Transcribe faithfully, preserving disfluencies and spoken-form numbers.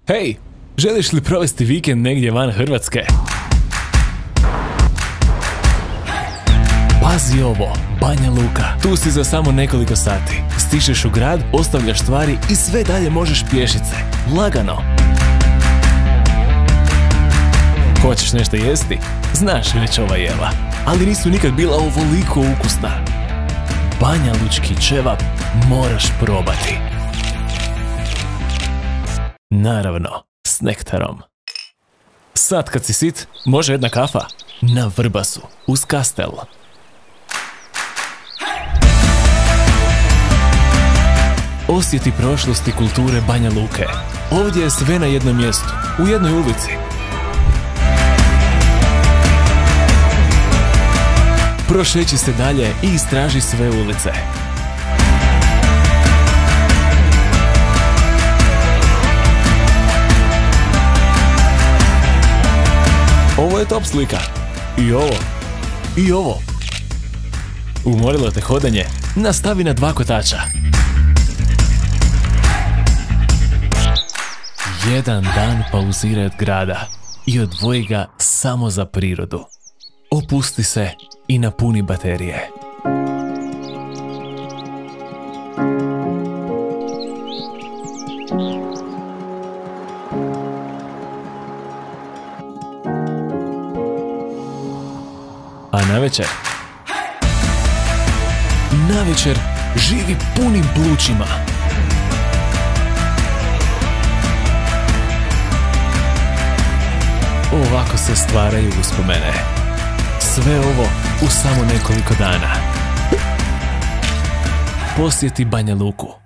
Hej, želiš li provesti vikend negdje van Hrvatske? Pazi ovo, Banja Luka. Tu si za samo nekoliko sati. Stižeš u grad, ostavljaš stvari i sve dalje možeš pješice. Lagano. Hoćeš nešto jesti? Znaš već ova jela. Ali nisu nikad bila ovoliko ukusna. Banja Lučki ćevap moraš probati. Naravno, s nektarom. Sad kad si sit, može jedna kafa? Na Vrbasu, uz Kastel. Osjeti prošlosti kulture Banja Luke. Ovdje je sve na jednom mjestu, u jednoj ulici. Prošeći se dalje i istraži sve ulice. Ovo je top slika. I ovo. I ovo. Umorilo te hodanje? Nastavi na dva kotača. Jedan dan pauziraj od grada i odvoji ga samo za prirodu. Opusti se i napuni baterije. A navečer? Navečer živi punim plućima. Ovako se stvaraju uspomene. Sve ovo u samo nekoliko dana. Posjeti Banja Luku.